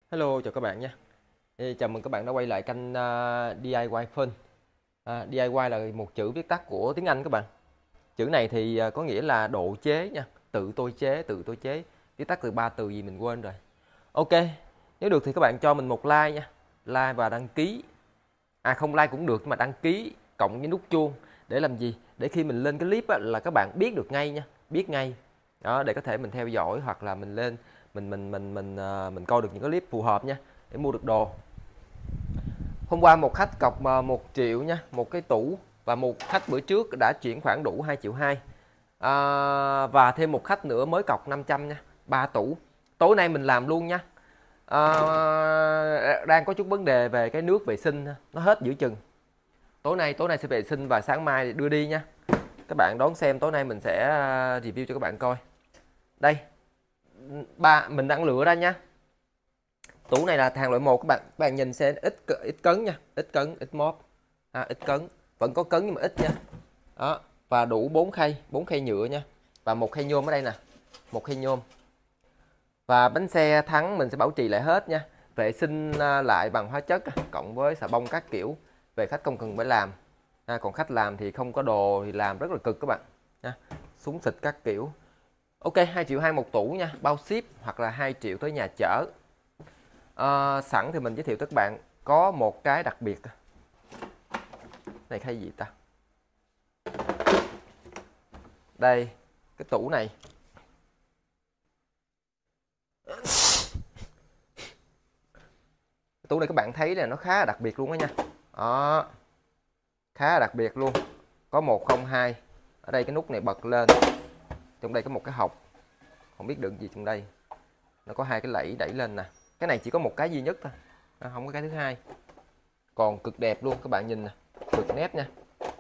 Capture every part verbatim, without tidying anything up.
Hello, chào các bạn nha. Ê, Chào mừng các bạn đã quay lại kênh à, đê i goai Fun. À, đê i goai là một chữ viết tắt của tiếng Anh các bạn. Chữ này thì à, có nghĩa là độ chế nha, tự tôi chế, tự tôi chế. Viết tắt từ ba từ gì mình quên rồi. Ok, nếu được thì các bạn cho mình một like nha. Like và đăng ký. À không like cũng được nhưng mà đăng ký cộng với nút chuông để làm gì? Để khi mình lên cái clip á, là các bạn biết được ngay nha, biết ngay. Đó, để có thể mình theo dõi hoặc là mình lên mình mình mình mình à, mình coi được những cái clip phù hợp nha, để mua được đồ. Hôm qua một khách cọc mà một triệu nha, một cái tủ, và một khách bữa trước đã chuyển khoản đủ hai triệu hai. À, và thêm một khách nữa mới cọc năm trăm nha, ba tủ. Tối nay mình làm luôn nha. À, đang có chút vấn đề về cái nước vệ sinh, nó hết giữa chừng. Tối nay tối nay sẽ vệ sinh và sáng mai đưa đi nha. Các bạn đón xem, tối nay mình sẽ à, review cho các bạn coi. Đây, ba mình đang lựa ra nha. Tủ này là hàng loại một các bạn. Các bạn nhìn xem, ít ít cấn nha, ít cấn, ít móp. À, ít cấn, vẫn có cấn nhưng mà ít nha. Đó, và đủ bốn khay, bốn khay nhựa nha. Và một khay nhôm ở đây nè. Một khay nhôm. Và bánh xe Thắng mình sẽ bảo trì lại hết nha. Vệ sinh à, lại bằng hóa chất cộng với xà bông các kiểu. Về khách không cần phải làm. À, còn khách làm thì không có đồ thì làm rất là cực các bạn nha. Súng xịt các kiểu. Ok, hai triệu hai một tủ nha, bao ship hoặc là hai triệu tới nhà chở. À, sẵn thì mình giới thiệu tới các bạn có một cái đặc biệt. Này khay gì ta? Đây, cái tủ này. Cái tủ này các bạn thấy là nó khá là đặc biệt luôn đó nha. Đó. Khá là đặc biệt luôn. Có một không hai. Ở đây cái nút này bật lên. Trong đây có một cái hộc. Không biết đựng gì trong đây. Nó có hai cái lẫy đẩy lên nè. Cái này chỉ có một cái duy nhất thôi. Không có cái thứ hai. Còn cực đẹp luôn, các bạn nhìn nè. Cực nét nha.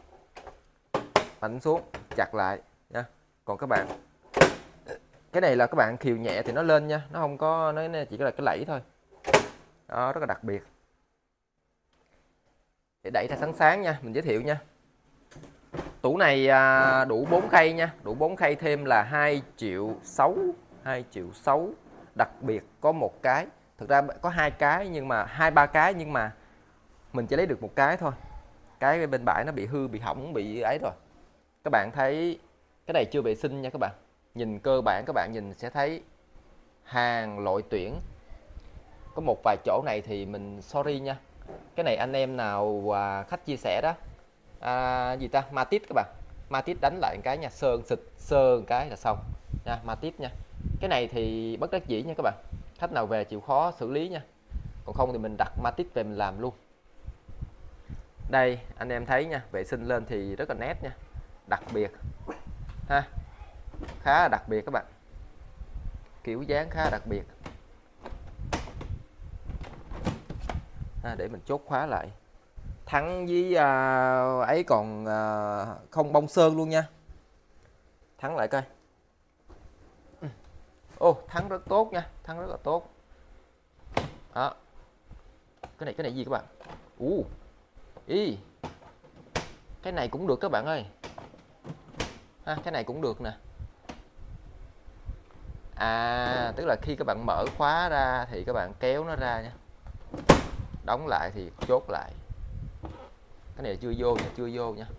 Bánh xuống, chặt lại nha. Còn các bạn, cái này là các bạn khiều nhẹ thì nó lên nha, nó không có, nó chỉ có là cái lẫy thôi. Đó, rất là đặc biệt. Để đẩy ra sáng sáng nha, mình giới thiệu nha. Tủ này à, đủ bốn khay nha, đủ bốn khay thêm là hai triệu sáu, hai triệu sáu. Đặc biệt có một cái, thực ra có hai cái nhưng mà hai ba cái nhưng mà mình chỉ lấy được một cái thôi. Cái bên bãi nó bị hư, bị hỏng, bị ấy rồi. Các bạn thấy cái này chưa vệ sinh nha các bạn. Nhìn cơ bản các bạn nhìn sẽ thấy hàng loại tuyển. Có một vài chỗ này thì mình sorry nha. Cái này anh em nào à, khách chia sẻ đó. À, gì ta? Matit các bạn. Matit đánh lại một cái nha, sơn xịt sơn cái là xong. Nha, Matit nha. Cái này thì bất đắc dĩ nha các bạn. Khách nào về chịu khó xử lý nha. Còn không thì mình đặt Matit về mình làm luôn. Đây, anh em thấy nha, vệ sinh lên thì rất là nét nha. Đặc biệt. Ha. Khá là đặc biệt các bạn. Kiểu dáng khá là đặc biệt. À, để mình chốt khóa lại. Thắng với à, ấy còn à, không bông sơn luôn nha. Thắng lại coi. Ô, thắng rất tốt nha, thắng rất là tốt. Đó. Cái này cái này gì các bạn? U. Ý. Cái này cũng được các bạn ơi. Ha, cái này cũng được nè. À, tức là khi các bạn mở khóa ra thì các bạn kéo nó ra nha. Đóng lại thì chốt lại. Cái này chưa vô nha, chưa vô nha.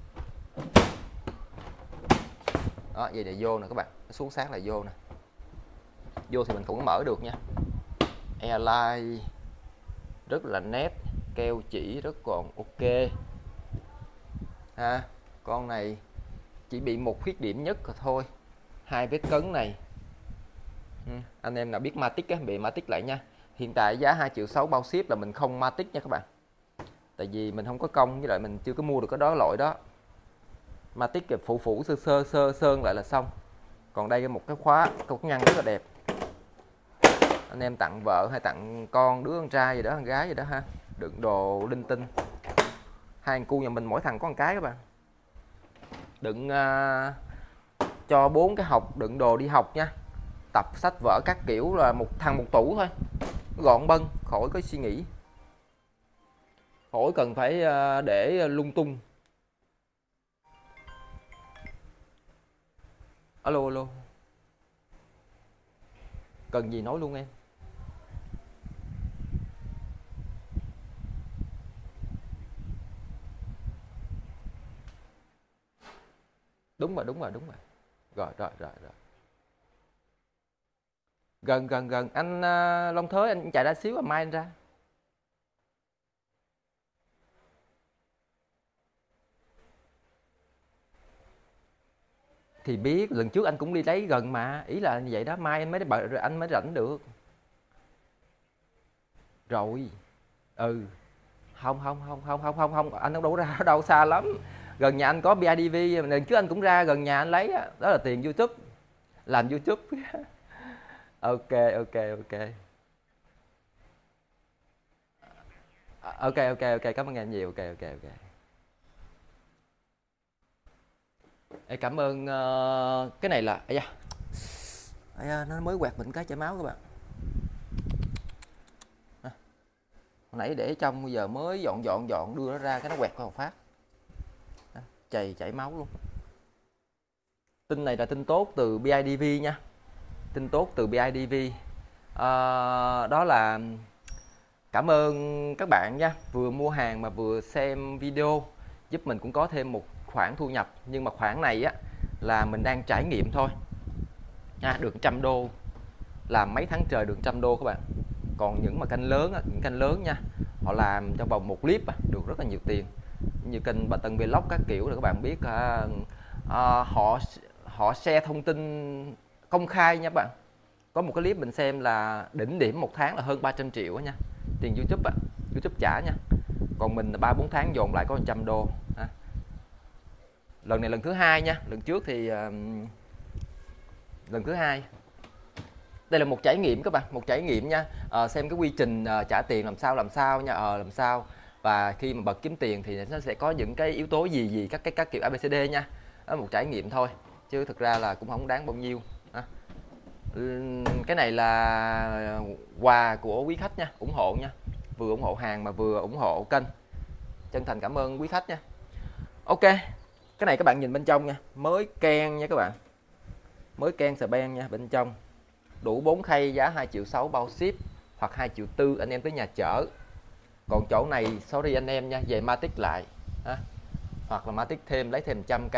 Đó, vậy là vô nè các bạn, nó xuống sát là vô nè. Vô thì mình cũng mở được nha. Airline rất là nét, keo chỉ rất còn ok. Ha, con này chỉ bị một khuyết điểm nhất thôi, hai vết cấn này. Ừ, anh em nào biết Matic á, bị Matic lại nha. Hiện tại giá hai triệu sáu bao ship là mình không Matic nha các bạn. Tại vì mình không có công, với lại mình chưa có mua được cái đó loại đó. Matic thì phủ phủ sơ sơ sơ sơn lại là xong. Còn đây một cái khóa, cái ngăn rất là đẹp. Anh em tặng vợ hay tặng con, đứa con trai gì đó, con gái gì đó ha, đựng đồ linh tinh. Hai thằng cu nhà mình mỗi thằng có một cái các bạn. Đựng uh, cho bốn cái hộc đựng đồ đi học nha, tập sách vở các kiểu, là một thằng một tủ thôi, gọn bân, khỏi có suy nghĩ, khỏi cần phải uh, để lung tung. Alo alo, cần gì nói luôn em. Đúng rồi, đúng rồi, đúng rồi. Rồi, rồi, rồi, rồi. Gần, gần, gần. Anh uh, Long Thới, anh chạy ra xíu mà mai anh ra. Thì biết, lần trước anh cũng đi lấy gần mà. Ý là như vậy đó, mai anh mới anh mới rảnh được. Rồi. Ừ. Không, không, không, không, không, không, không, anh đâu ra đâu, xa lắm. Gần nhà anh có bê i đê vê, lần trước anh cũng ra gần nhà anh lấy á. Đó là tiền YouTube. Làm YouTube. Ok, ok, ok. Ok, ok, ok, cảm ơn em nhiều. Ok, ok, ok. Ê, cảm ơn ờ, cái này là ây da, ây da, nó mới quẹt mình cái chảy máu các bạn. À, hồi nãy để trong bây giờ mới dọn dọn dọn đưa nó ra cái nó quẹt qua một phát. À, chảy chảy máu luôn. Tin này là tin tốt từ bê i đê vê nha. Tin tốt từ bê i đê vê. À, đó là cảm ơn các bạn nha, vừa mua hàng mà vừa xem video, giúp mình cũng có thêm một khoản thu nhập. Nhưng mà khoản này á là mình đang trải nghiệm thôi nha. Được trăm đô, làm mấy tháng trời được trăm đô các bạn. Còn những mà kênh lớn á, những kênh lớn nha, họ làm trong vòng một clip á, được rất là nhiều tiền, như kênh Bà Tân Vlog các kiểu rồi các bạn biết. À, à, họ họ share thông tin công khai nha các bạn. Có một cái clip mình xem là đỉnh điểm một tháng là hơn ba trăm triệu nha, tiền YouTube á, YouTube trả nha. Còn mình là ba bốn tháng dồn lại có một trăm đô. À, lần này lần thứ hai nha, lần trước thì uh, lần thứ hai. Đây là một trải nghiệm các bạn, một trải nghiệm nha. À, xem cái quy trình uh, trả tiền làm sao làm sao nha, ờ à, làm sao, và khi mà bật kiếm tiền thì nó sẽ có những cái yếu tố gì gì các cái các kiểu a bê xê đê nha. Đó là một trải nghiệm thôi chứ thực ra là cũng không đáng bao nhiêu. À, cái này là quà của quý khách nha, ủng hộ nha, vừa ủng hộ hàng mà vừa ủng hộ kênh. Chân thành cảm ơn quý khách nha. Ok, cái này các bạn nhìn bên trong nha, mới ken nha các bạn, mới ken sờ ben nha. Bên trong đủ bốn khay, giá hai triệu sáu bao ship, hoặc hai triệu tư anh em tới nhà chở. Còn chỗ này sorry anh em nha, về Matic lại ha. Hoặc là Matic thêm, lấy thêm một trăm k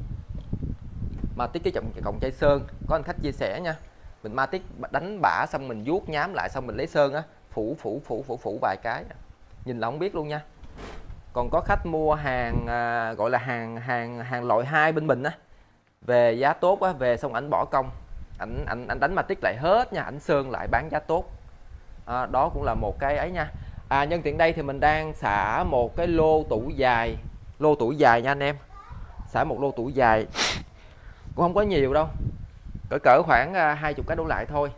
Matic cái trọng cộng chai sơn. Có anh khách chia sẻ nha, mình Matic đánh bả xong mình vuốt nhám lại xong mình lấy sơn á, phủ phủ phủ phủ phủ vài cái, nhìn là không biết luôn nha. Còn có khách mua hàng à, gọi là hàng hàng hàng loại hai bên mình á, về giá tốt á, về xong ảnh bỏ công, ảnh ảnh ảnh đánh Matic lại hết nha, ảnh sơn lại bán giá tốt. À, đó cũng là một cái ấy nha. À, nhân tiện đây thì mình đang xả một cái lô tủ dài, lô tủ dài nha anh em. Xả một lô tủ dài cũng không có nhiều đâu, cỡ cỡ khoảng hai mươi cái đổ lại thôi.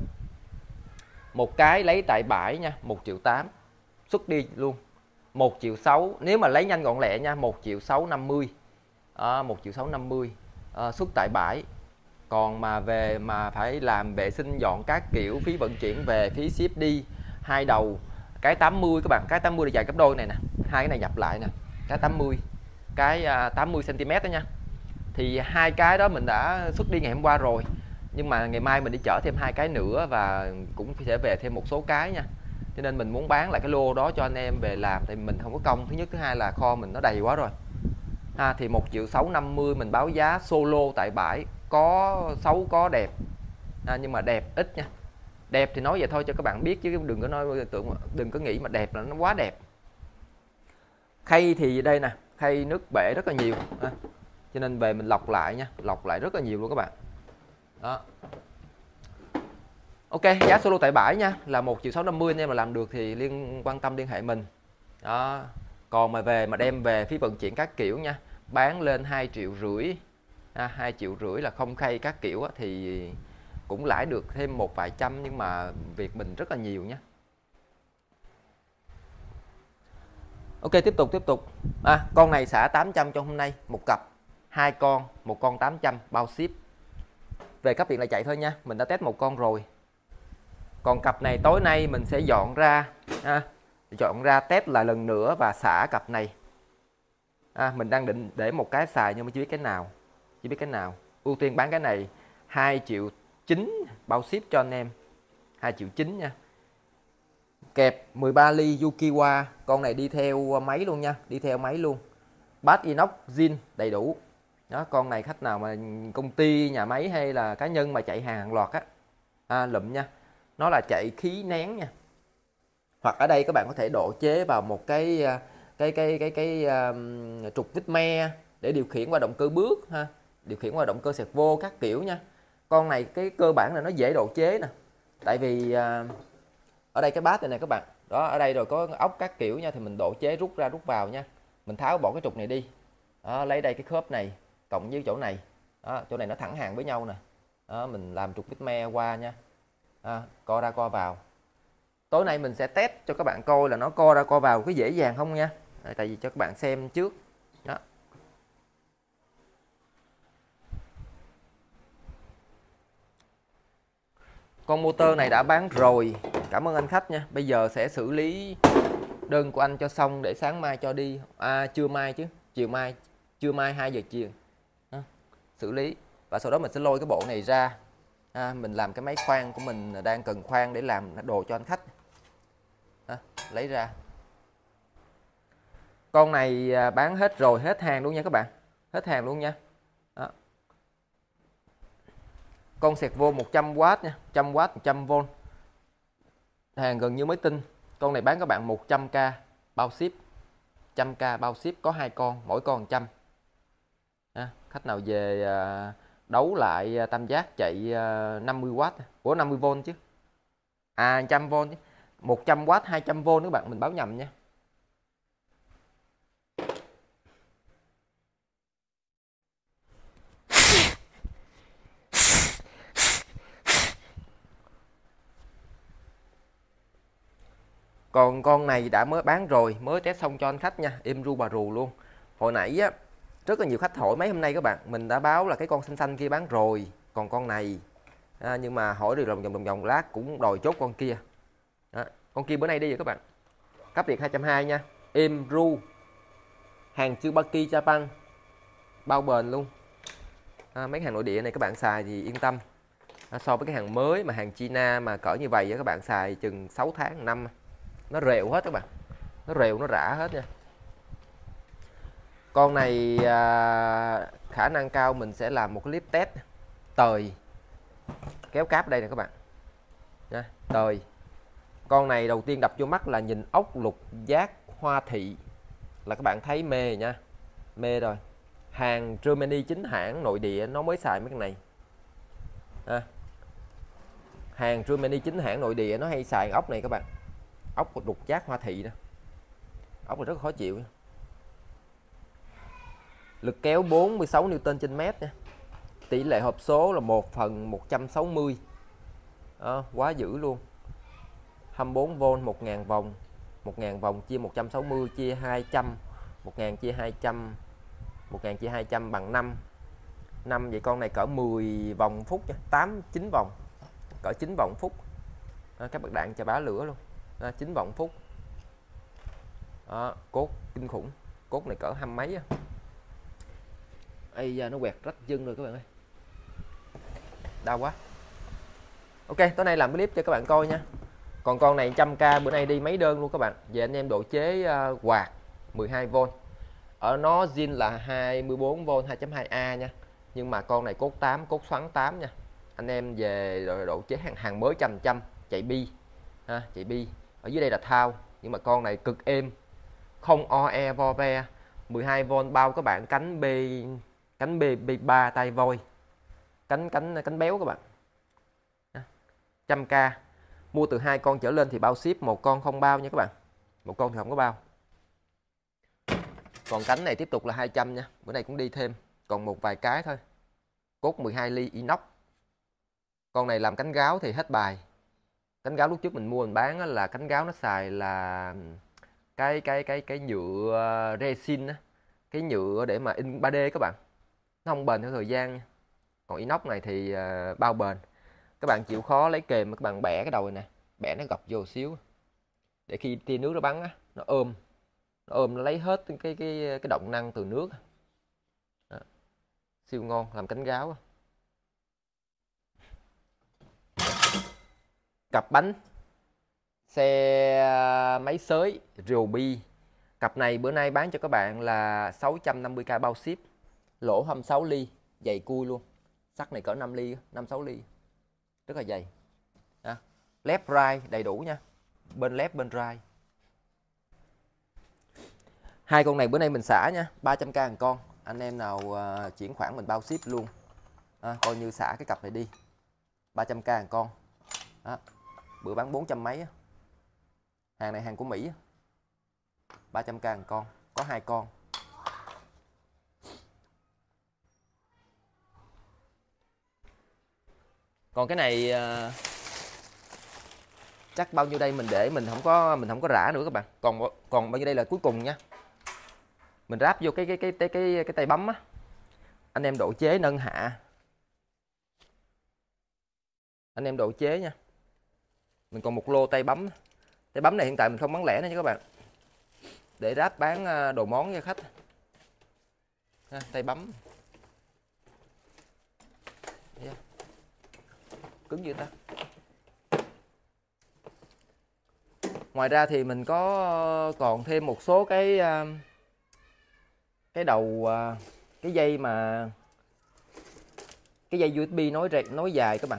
Một cái lấy tại bãi nha, một triệu tám, xuất đi luôn. Một triệu sáu, nếu mà lấy nhanh gọn lẹ nha, một triệu sáu năm mươi. À, một triệu sáu năm mươi à, xuất tại bãi. Còn mà về mà phải làm vệ sinh dọn các kiểu, phí vận chuyển về, phí ship đi, hai đầu cái tám mươi các bạn, cái tám mươi là dài gấp đôi này nè, hai cái này nhập lại nè, cái tám mươi, cái tám mươi xăng ti mét đó nha. Thì hai cái đó mình đã xuất đi ngày hôm qua rồi, nhưng mà ngày mai mình đi chở thêm hai cái nữa và cũng sẽ về thêm một số cái nha. Cho nên mình muốn bán lại cái lô đó cho anh em về làm, thì mình không có công. Thứ nhất, thứ hai là kho mình nó đầy quá rồi. À, thì một triệu sáu năm mươi mình báo giá solo tại bãi, có xấu có đẹp. À, nhưng mà đẹp ít nha. Đẹp thì nói vậy thôi cho các bạn biết, chứ đừng có nói tưởng đừng có nghĩ mà đẹp là nó quá đẹp. Khay thì đây nè, khay nước bể rất là nhiều. À, cho nên về mình lọc lại nha, lọc lại rất là nhiều luôn các bạn. Đó. Ok, giá solo tại bãi nha là một triệu sáu năm mươi, anh em mà làm được thì liên quan tâm liên hệ mình. Đó. Còn mà về mà đem về phí vận chuyển các kiểu nha, bán lên hai triệu rưỡi, à, hai triệu rưỡi là không khay các kiểu á, thì cũng lãi được thêm một vài trăm, nhưng mà việc mình rất là nhiều nhé. Ok, tiếp tục tiếp tục. À, con này xả tám trăm cho hôm nay, một cặp, hai con, một con tám trăm bao ship. Về cấp điện là chạy thôi nha, mình đã test một con rồi. Còn cặp này tối nay mình sẽ dọn ra, ha, dọn ra test lại lần nữa và xả cặp này. À, mình đang định để một cái xài nhưng mà chưa biết cái nào, chưa biết cái nào. Ưu tiên bán cái này, hai triệu chín bao ship cho anh em, hai triệu chín nha. Kẹp mười ba ly Yukiwa, con này đi theo máy luôn nha, đi theo máy luôn. Bát inox zin đầy đủ. Đó, con này khách nào mà công ty, nhà máy hay là cá nhân mà chạy hàng hàng loạt á, à, lụm nha. Nó là chạy khí nén nha. Hoặc ở đây các bạn có thể độ chế vào một cái cái cái cái cái, cái um, trục vít me để điều khiển qua động cơ bước ha, điều khiển qua động cơ servo các kiểu nha. Con này cái cơ bản là nó dễ độ chế nè. Tại vì uh, ở đây cái bát này nè các bạn. Đó, ở đây rồi có ốc các kiểu nha, thì mình độ chế rút ra rút vào nha. Mình tháo bỏ cái trục này đi. Đó, lấy đây cái khớp này cộng với chỗ này. Đó, chỗ này nó thẳng hàng với nhau nè. Đó, mình làm trục vít me qua nha. À, co ra co vào. Tối nay mình sẽ test cho các bạn coi là nó co ra co vào có dễ dàng không nha. Đấy, tại vì cho các bạn xem trước. Đó. Con motor này đã bán rồi. Cảm ơn anh khách nha. Bây giờ sẽ xử lý đơn của anh cho xong để sáng mai cho đi. À, trưa mai chứ. Chiều mai. Trưa mai hai giờ chiều. Đó. Xử lý. Và sau đó mình sẽ lôi cái bộ này ra. À, mình làm cái máy khoan của mình đang cần khoan để làm đồ cho anh khách. Đó. Lấy ra. Con này bán hết rồi, hết hàng luôn nha các bạn. Hết hàng luôn nha. Đó. Con servo một trăm oát nha, một trăm oát, một trăm vôn. Hàng gần như mới tinh. Con này bán các bạn một trăm k bao ship. một trăm k bao ship, có hai con, mỗi con một trăm. À, khách nào về đấu lại tam giác chạy năm mươi oát, của năm mươi vôn chứ. À một trăm vôn chứ. một trăm oát hai trăm vôn các bạn, mình báo nhầm nha. Còn con này đã mới bán rồi, mới test xong cho anh khách nha, êm ru bà rù luôn. Hồi nãy á, rất là nhiều khách hỏi mấy hôm nay các bạn, mình đã báo là cái con xanh xanh kia bán rồi, còn con này à, nhưng mà hỏi được lòng vòng lòng vòng lát cũng đòi chốt con kia. Đó. Con kia bữa nay đi rồi các bạn. Cấp điện hai trăm hai mươi nha, êm ru, hàng Tsubaki Japan, bao bền luôn. À, mấy hàng nội địa này các bạn xài thì yên tâm. À, so với cái hàng mới mà hàng China mà cỡ như vậy các bạn xài chừng sáu tháng năm, nó rệu hết các bạn, nó rệu nó rã hết nha. Con này à, khả năng cao mình sẽ làm một clip test tời kéo cáp đây nè các bạn nha. Tời con này đầu tiên đập vô mắt là nhìn ốc lục giác hoa thị là các bạn thấy mê nha, mê rồi. Hàng Germany chính hãng nội địa nó mới xài mấy cái này à. Hàng Germany chính hãng nội địa nó hay xài ốc này các bạn, ốc lục giác hoa thị đó. Ốc này rất khó chịu. Lực kéo bốn mươi sáu Newton trên mét nha. Tỷ lệ hộp số là một phần một trăm sáu mươi. Đó, quá dữ luôn. hai mươi bốn vôn một nghìn vòng. một nghìn vòng chia một trăm sáu mươi chia hai trăm. một nghìn chia hai trăm. một nghìn chia hai trăm bằng năm. năm vậy con này cỡ mười vòng phút nha, tám chín vòng. Cỡ chín vòng phút. Đó, các bật đạn cho bá lửa luôn. Đó, chín vòng phút. Đó, cốt kinh khủng. Cốt này cỡ hai mấy á. Ây da, nó quẹt rách chân rồi các bạn ơi. Đau quá. Ok, tối nay làm clip cho các bạn coi nha. Còn con này một trăm k bữa nay đi mấy đơn luôn các bạn. Về anh em độ chế uh, quạt mười hai vôn. Ở nó zin là hai mươi bốn vôn hai chấm hai A nha. Nhưng mà con này cốt tám, cốt xoắn tám nha. Anh em về rồi độ chế hàng hàng mới trăm trăm chạy bi ha, chạy bi. Ở dưới đây là thao, nhưng mà con này cực êm. Không o e vo ve, mười hai vôn bao các bạn, cánh B cánh B B ba tay voi. Cánh cánh cánh béo các bạn. một trăm k. Mua từ hai con trở lên thì bao ship, một con không bao nha các bạn. Một con thì không có bao. Còn cánh này tiếp tục là hai trăm nha. Bữa nay cũng đi thêm, còn một vài cái thôi. Cốt mười hai ly inox. Con này làm cánh gáo thì hết bài. Cánh gáo lúc trước mình mua mình bán là cánh gáo nó xài là cái cái cái cái nhựa resin á, cái nhựa để mà in ba D các bạn. Nó không bền theo thời gian nha. Còn inox này thì uh, bao bền. Các bạn chịu khó lấy kềm các bạn bẻ cái đầu này nè, bẻ nó gập vô xíu để khi tia nước nó bắn á, nó ôm, nó ôm nó lấy hết cái cái cái động năng từ nước. Đó. Siêu ngon, làm cánh gáo. Cặp bánh xe máy xới Ryobi. Cặp này bữa nay bán cho các bạn là sáu trăm năm mươi k bao ship. lỗ hai mươi sáu ly, dày cui luôn. Sắt này cỡ năm ly, năm sáu ly. Rất là dày. À, left right đầy đủ nha. Bên left bên right. Hai con này bữa nay mình xả nha, ba trăm k một con. Anh em nào uh, chuyển khoản mình bao ship luôn. À, coi như xả cái cặp này đi. ba trăm k một con. Đó. Bữa bán bốn trăm mấy. Hàng này hàng của Mỹ. ba trăm k một con, có hai con. Còn cái này uh, chắc bao nhiêu đây mình để mình không có mình không có rã nữa các bạn. Còn còn bao nhiêu đây là cuối cùng nha. Mình ráp vô cái cái cái cái cái, cái tay bấm á. Anh em độ chế nâng hạ. Anh em độ chế nha. Mình còn một lô tay bấm. Tay bấm này hiện tại mình không bán lẻ nữa nha các bạn. Để ráp bán đồ món cho khách. Ha, tay bấm. Yeah. Cứng như ta. Ngoài ra thì mình có còn thêm một số cái cái đầu cái dây mà cái dây u ét bê nối nối dài các bạn.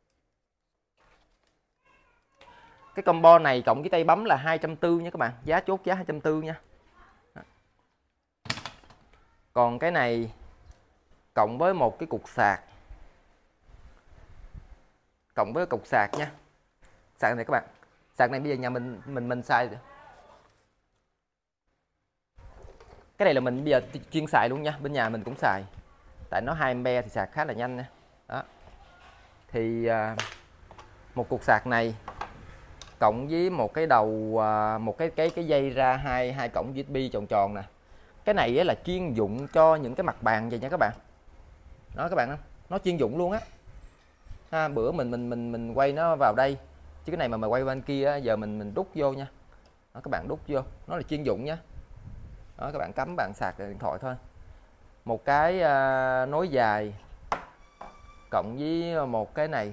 Cái combo này cộng với tay bấm là hai trăm tư mươi nha các bạn, giá chốt giá hai trăm tư mươi nha. Còn cái này cộng với một cái cục sạc. Cộng với cục sạc nha. Sạc này các bạn. Sạc này bây giờ nhà mình mình mình xài. Cái này là mình bây giờ chuyên xài luôn nha, bên nhà mình cũng xài. Tại nó hai am thì sạc khá là nhanh nha. Đó. Thì một cục sạc này cộng với một cái đầu một cái cái cái dây ra hai hai cổng u ét bê tròn tròn nè. Cái này là chuyên dụng cho những cái mặt bàn vậy nha các bạn. Đó các bạn, nó chuyên dụng luôn á. Ha, bữa mình mình mình mình quay nó vào đây. Chứ cái này mà mà quay bên kia giờ mình mình đút vô nha. Đó, các bạn đút vô, nó là chuyên dụng nhá. Đó, các bạn cắm bạn sạc điện thoại thôi. Một cái uh, nối dài cộng với một cái này.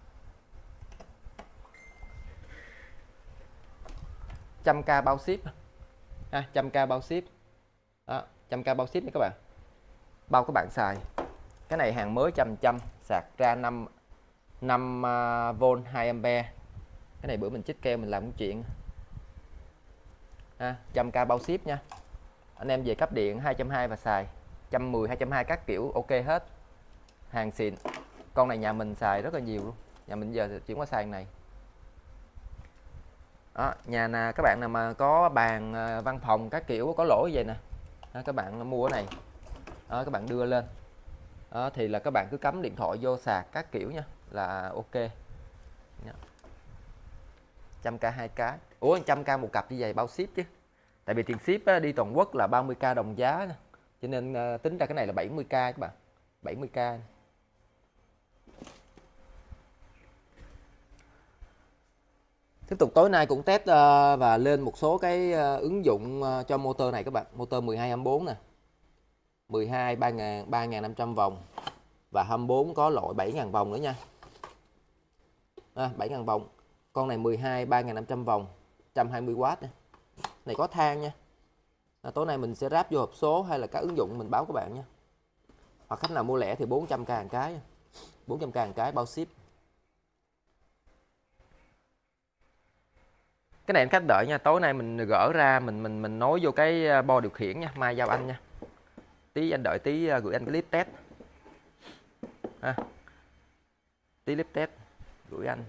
một trăm k bao ship. Ha, một trăm k bao ship. Đó, một trăm k bao ship nha các bạn. Bao các bạn xài. Cái này hàng mới trăm trăm, sạc ra năm năm vôn hai am. Cái này bữa mình chích keo mình làm một chuyện. Ha, một trăm k bao ship nha. Anh em về cấp điện hai trăm hai mươi và xài một trăm mười, hai trăm hai mươi các kiểu ok hết. Hàng xịn. Con này nhà mình xài rất là nhiều luôn. Nhà mình giờ chuyển qua xài này. Đó, nhà nào các bạn nào mà có bàn văn phòng các kiểu có lỗi vậy nè. Đó, các bạn mua cái này. Đó, các bạn đưa lên. Đó, thì là các bạn cứ cắm điện thoại vô sạc các kiểu nha, là ok. một trăm k hai cái. Ủa một trăm k một cặp như vậy bao ship chứ. Tại vì tiền ship á, đi toàn quốc là ba mươi k đồng giá. Cho nên uh, tính ra cái này là bảy mươi k các bạn. bảy mươi k. Tiếp tục tối nay cũng test uh, và lên một số cái uh, ứng dụng uh, cho motor này các bạn. Motor mười hai ampe bốn nè. mười hai ba nghìn, ba nghìn năm trăm vòng. Và hai mươi bốn có loại bảy nghìn vòng nữa nha. À, bảy nghìn vòng. Con này mười hai ba nghìn năm trăm vòng, một trăm hai mươi W nha. Này có than nha. À, tối nay mình sẽ ráp vô hộp số hay là các ứng dụng mình báo các bạn nha. Hoặc khách nào mua lẻ thì bốn trăm k một cái. bốn trăm k một cái bao ship. Cái này anh khách đợi nha, tối nay mình gỡ ra mình mình mình nối vô cái bo điều khiển nha, mai giao anh nha. Tí anh đợi tí gửi anh cái clip test. À, tí clip test gửi anh.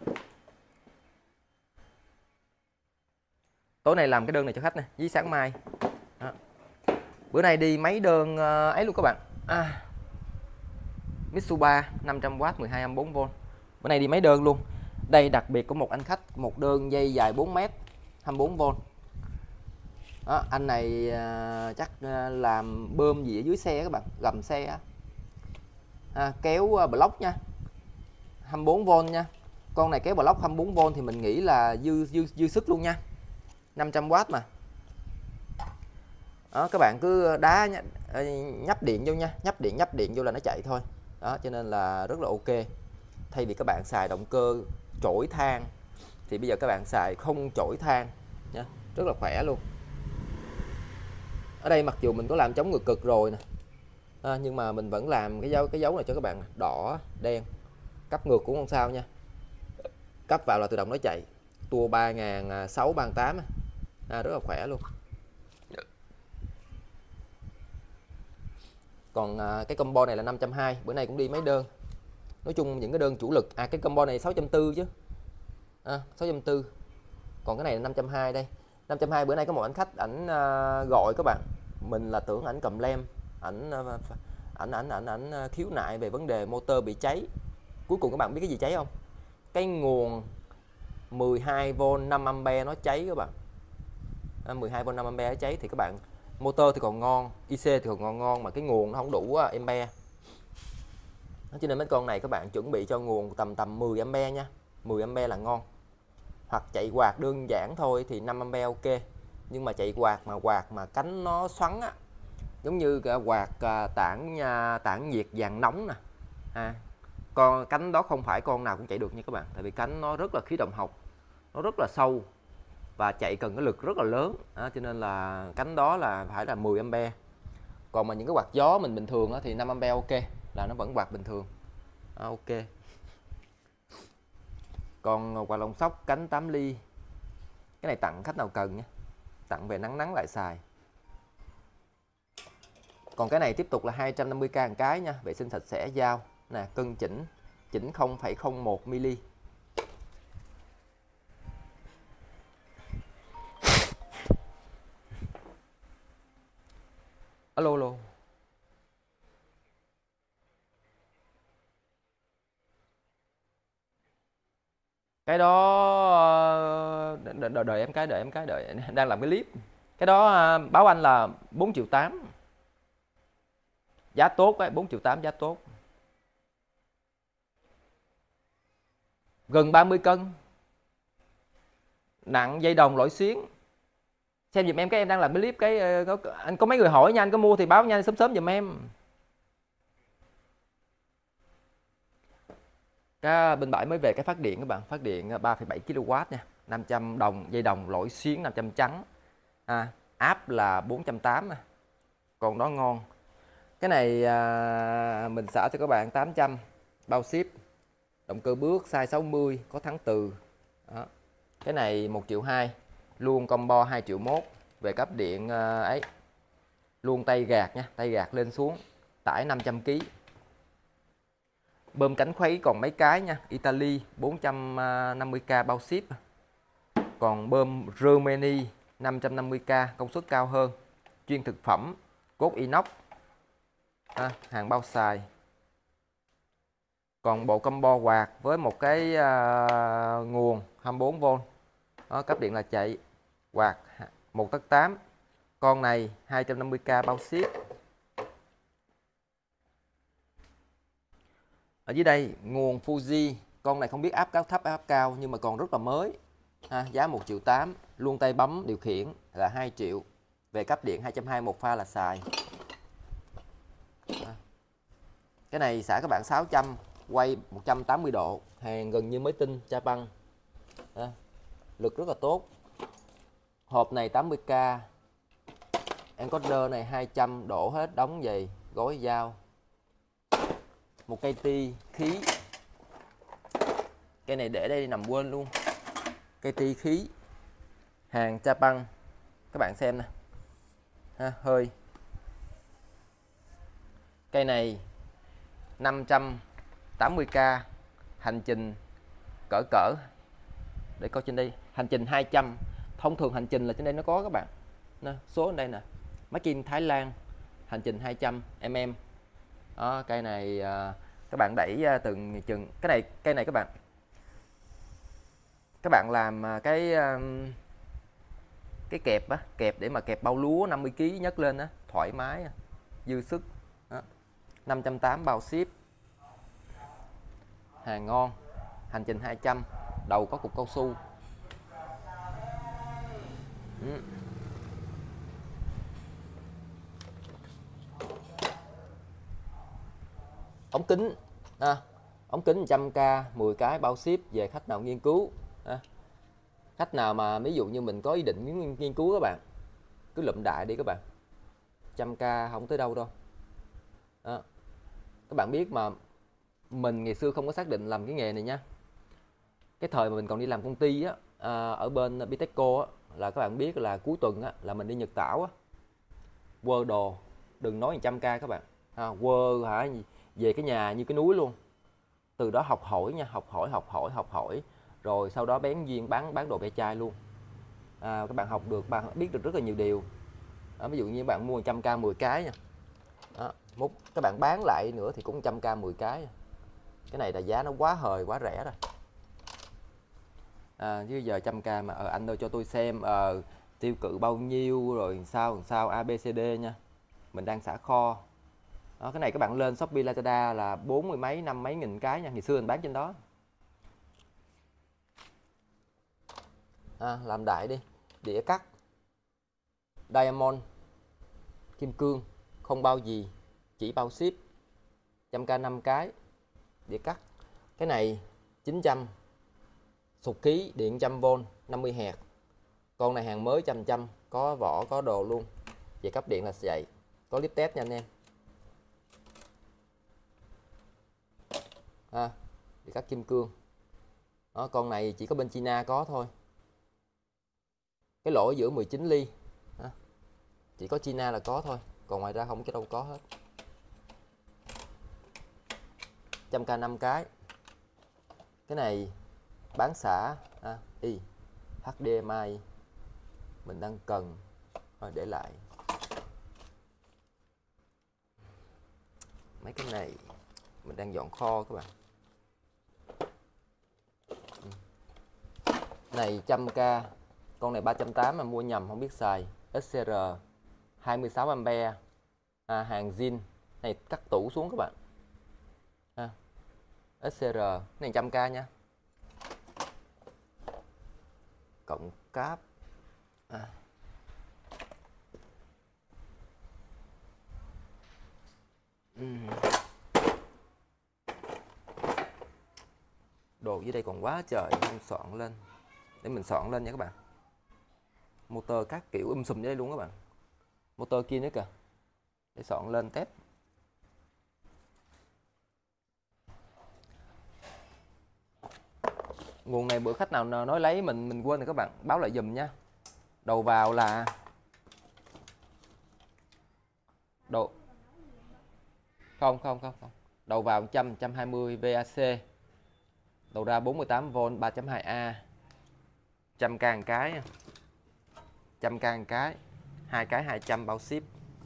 Tối nay làm cái đơn này cho khách nè, với sáng mai. Đó. Bữa nay đi mấy đơn uh, ấy luôn các bạn. À, Mitsubishi năm trăm W mười hai ampe bốn vôn. Bữa nay đi mấy đơn luôn. Đây đặc biệt của một anh khách, một đơn dây dài bốn mét, hai mươi bốn vôn. Đó, anh này uh, chắc uh, làm bơm gì ở dưới xe các bạn, gầm xe. À, kéo uh, block nha. hai mươi bốn vôn nha. Con này kéo block hai mươi bốn vôn thì mình nghĩ là dư dư dư sức luôn nha. năm trăm W mà. Đó, các bạn cứ đá nhấp điện vô nha, nhấp điện nhấp điện vô là nó chạy thôi. Đó, cho nên là rất là ok. Thay vì các bạn xài động cơ chổi than thì bây giờ các bạn xài không chổi than nha, rất là khỏe luôn. Ở đây mặc dù mình có làm chống ngược cực rồi nè, À, nhưng mà mình vẫn làm cái dấu cái dấu này cho các bạn, đỏ đen, cấp ngược cũng không sao nha, cấp vào là tự động nó chạy. Tua ba nghìn sáu trăm ba mươi tám à, rất là khỏe luôn. Còn à, cái combo này là năm trăm hai mươi, bữa nay cũng đi mấy đơn. Nói chung những cái đơn chủ lực, à cái combo này sáu trăm tư mươi chứ, à, sáu trăm tư mươi. Còn cái này là năm trăm hai mươi đây. năm trăm hai mươi bữa nay có một anh khách ảnh à, gọi các bạn, mình là tưởng ảnh cầm lem, ảnh ảnh ảnh ảnh ảnh khiếu nại về vấn đề motor bị cháy. Cuối cùng các bạn biết cái gì cháy không? Cái nguồn mười hai vôn năm ampe nó cháy các bạn. À, mười hai vôn năm ampe nó cháy thì các bạn, motor thì còn ngon, i xê thì còn ngon ngon mà cái nguồn nó không đủ ampe. Cho nên mấy con này các bạn chuẩn bị cho nguồn tầm tầm mười ampe nha. mười ampe là ngon. Hoặc chạy quạt đơn giản thôi thì năm ampe ok. Nhưng mà chạy quạt mà quạt mà cánh nó xoắn á, giống như quạt tản tản nhiệt vàng nóng nè. À, con cánh đó không phải con nào cũng chạy được nha các bạn, tại vì cánh nó rất là khí động học, nó rất là sâu và chạy cần cái lực rất là lớn, à, cho nên là cánh đó là phải là mười ampe. Còn mà những cái quạt gió mình bình thường thì năm ampe ok, là nó vẫn quạt bình thường, à, ok. Còn quạt lồng sóc cánh tám ly, cái này tặng khách nào cần nhé, tặng về nắng nắng lại xài. Còn cái này tiếp tục là hai trăm năm mươi k một cái nha, vệ sinh sạch sẽ dao nè, cân chỉnh chỉnh không phẩy không một mi-li. Alo alo. Cái đó đợi, đợi em cái đợi em cái đợi đang làm cái clip. Cái đó báo anh là bốn triệu tám. Giá tốt ấy, bốn triệu tám giá tốt. Gần ba mươi cân. Nặng dây đồng lõi xuyến. Xem giùm em cái em đang làm cái clip cái anh có mấy người hỏi nha, anh có mua thì báo nhanh sớm sớm giùm em. Cái bên bãi mới về cái phát điện các bạn, phát điện ba phẩy bảy ki lô oát nha, năm trăm đồng dây đồng lõi xuyến năm trăm trắng. À, áp là bốn trăm tám mươi. Còn đó ngon. Cái này à, mình xả cho các bạn tám trăm, bao ship. Động cơ bước size sáu mươi, có thắng từ. Đó. Cái này một triệu hai, luôn combo hai triệu mốt, về cấp điện à, ấy. Luôn tay gạt nha, tay gạt lên xuống, tải năm trăm ki lô gam. Bơm cánh khuấy còn mấy cái nha, Italy bốn trăm năm mươi k bao ship. Còn bơm Germany năm trăm năm mươi k, công suất cao hơn, chuyên thực phẩm, cốt inox, à, hàng bao xài. Còn bộ combo quạt với một cái uh, nguồn hai mươi bốn vôn, đó, cấp điện là chạy, quạt một tấc tám, con này hai trăm năm mươi k bao ship. Ở dưới đây nguồn Fuji, con này không biết áp cao thấp áp cao nhưng mà còn rất là mới, à, giá một triệu tám, luôn tay bấm điều khiển là hai triệu, về cấp điện hai trăm hai mươi một pha là xài. À. Cái này xả các bạn sáu trăm, quay một trăm tám mươi độ, hàng gần như mới tinh, cha băng, à, lực rất là tốt. Hộp này tám mươi k, encoder này hai trăm, đổ hết đóng giày, gối dao. Một cây ti khí, cây này để đây nằm quên luôn. Cây ti khí, hàng cha băng, các bạn xem nè, ha, hơi. Cây này năm trăm tám mươi k, hành trình cỡ cỡ, để coi trên đây, hành trình hai trăm, thông thường hành trình là trên đây nó có các bạn, nè, số ở đây nè, Makin Thái Lan, hành trình hai trăm mi li. Đó, cây này các bạn đẩy từng chừng, cái này cây này các bạn các bạn làm cái cái kẹp á, kẹp để mà kẹp bao lúa năm mươi ki lô gam nhấc lên á, thoải mái, dư sức. Đó. năm trăm tám mươi bao ship, hàng ngon, hành trình hai trăm, đầu có cục cao su. Ừ. Ống kính, à, ống kính một trăm k, mười cái bao ship, về khách nào nghiên cứu, à, khách nào mà ví dụ như mình có ý định nghiên cứu các bạn, cứ lụm đại đi các bạn, một trăm k không tới đâu đâu. Đó. Các bạn biết mà, mình ngày xưa không có xác định làm cái nghề này nha. Cái thời mà mình còn đi làm công ty á, à, ở bên Bitexco á, là các bạn biết là cuối tuần á, là mình đi Nhật Tảo á, quơ đồ, đừng nói một trăm k các bạn, à, quơ hả, về cái nhà như cái núi luôn. Từ đó học hỏi nha, học hỏi, học hỏi, học hỏi, rồi sau đó bén duyên bán bán đồ ve chai luôn. À, các bạn học được, bạn biết được rất là nhiều điều. Đó, ví dụ như bạn mua một trăm k mười cái nha. Đó, mốt các bạn bán lại nữa thì cũng một trăm k mười cái. Cái này là giá nó quá hời, quá rẻ rồi. À, chứ giờ một trăm k mà ờ, anh ơi cho tôi xem ờ, tiêu cự bao nhiêu rồi sao sao a bê xê đê nha. Mình đang xả kho. Đó, cái này các bạn lên Shopee Lazada là bốn mươi mấy, năm mấy nghìn cái nha. Ngày xưa mình bán trên đó. À, làm đại đi. Đĩa cắt Diamond kim cương, không bao gì, chỉ bao ship. một trăm k năm cái. Đĩa cắt. Cái này chín trăm. Sục khí điện một trăm vôn, năm mươi héc. Con này hàng mới trăm trăm, có vỏ có đồ luôn. Về cấp điện là vậy. Có clip test nha anh em. À, đĩa cắt kim cương. Đó, con này chỉ có bên China có thôi. Cái lỗ ở giữa mười chín ly. Đó. Chỉ có China là có thôi, còn ngoài ra không cái đâu có hết. một trăm k năm cái. Cái này bán xả à, y hát đê em i mình đang cần thôi để lại. Mấy cái này mình đang dọn kho các bạn. Này một trăm k, con này ba trăm tám mươi mà mua nhầm không biết xài. ét xê rờ hai mươi sáu ampe, à, hàng zin. Này cắt tủ xuống các bạn. À, ét xê rờ này một trăm k nha. Cộng cáp. À. Uhm. Đồ dưới đây còn quá trời, không soạn lên. Để mình soạn lên nha các bạn. Motor các kiểu um sùm dưới đây luôn các bạn. Motor kia nữa kìa. Để soạn lên test. Nguồn này bữa khách nào nói lấy mình mình quên rồi các bạn, báo lại dùm nha. Đầu vào là đồ không không không không. Đầu vào một trăm, một trăm hai mươi vê a xê. Đầu ra bốn mươi tám vôn ba chấm hai A. một trăm k một cái. một trăm k một cái. Hai cái hai trăm bao ship.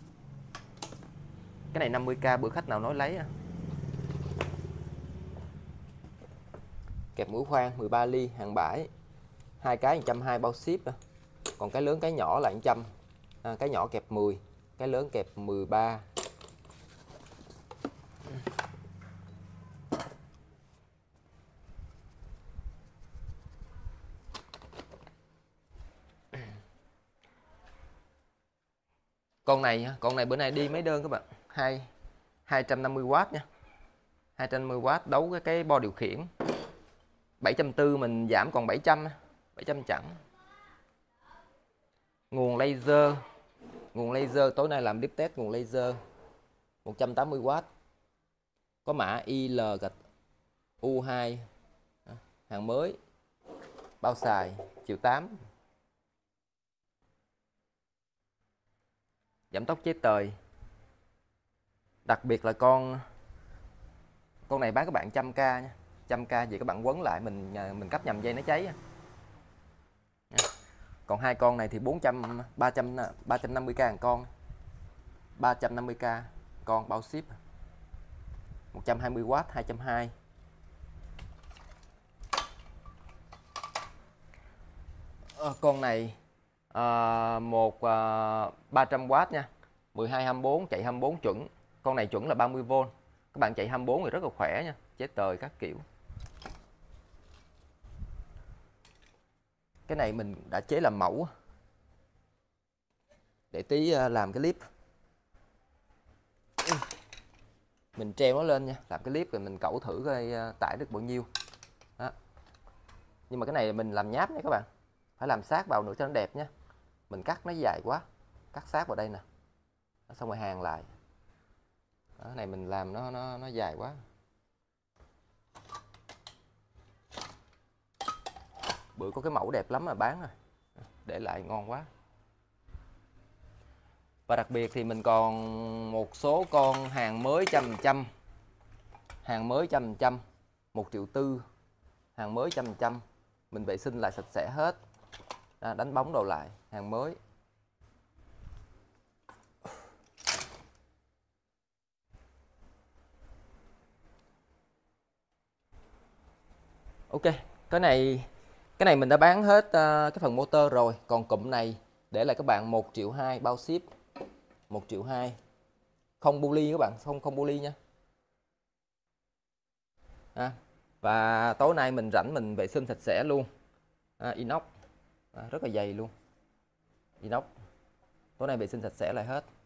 Cái này năm mươi k bữa khách nào nói lấy. Kẹp mũi khoan mười ba ly hàng bãi. Hai cái một trăm hai mươi bao ship. Còn cái lớn cái nhỏ là một trăm. À, cái nhỏ kẹp mười, cái lớn kẹp mười ba. Con này con này bữa nay đi mấy đơn các bạn. Hai hai trăm năm mươi W nha. hai trăm năm mươi W đấu cái cái bo điều khiển. bảy trăm bốn mươi mình giảm còn bảy trăm, bảy trăm chẳng. Nguồn laser, nguồn laser tối nay làm deep test nguồn laser một trăm tám mươi W. Có mã i lờ u hai. Hàng mới. Bao xài triệu tám. Giảm tốc chế tời. Đặc biệt là con con này bán các bạn một trăm k nha. một trăm k vậy các bạn quấn lại mình mình cấp nhầm dây nó cháy. Còn hai con này thì bốn trăm, ba trăm, ba trăm năm mươi k một con. ba trăm năm mươi k con bao ship. một trăm hai mươi W hai trăm hai mươi. À, con này à, một à, ba trăm W nha. mười hai hai mươi bốn chạy hai mươi bốn chuẩn. Con này chuẩn là ba mươi vôn. Các bạn chạy hai mươi bốn thì rất là khỏe nha, chế tời các kiểu. Cái này mình đã chế làm mẫu để tí làm cái clip. Mình treo nó lên nha, làm cái clip rồi mình cẩu thử coi tải được bao nhiêu. Đó. Nhưng mà cái này mình làm nháp nha các bạn. Phải làm sát vào nữa cho nó đẹp nha. Mình cắt nó dài quá, cắt sát vào đây nè. Xong rồi hàng lại. Đó, cái này mình làm nó nó nó dài quá. Bữa có cái mẫu đẹp lắm mà bán rồi, để lại ngon quá. Và đặc biệt thì mình còn một số con hàng mới trăm trăm, hàng mới trăm trăm, một triệu tư, hàng mới trăm trăm, mình vệ sinh lại sạch sẽ hết, à, đánh bóng đồ lại, hàng mới. Ok, cái này cái này mình đã bán hết uh, cái phần motor rồi, còn cụm này để lại các bạn một triệu hai bao ship, một triệu hai, không bully các bạn, không không bully nha. À, và tối nay mình rảnh mình vệ sinh sạch sẽ luôn, à, inox, à, rất là dày luôn, inox, tối nay vệ sinh sạch sẽ lại hết.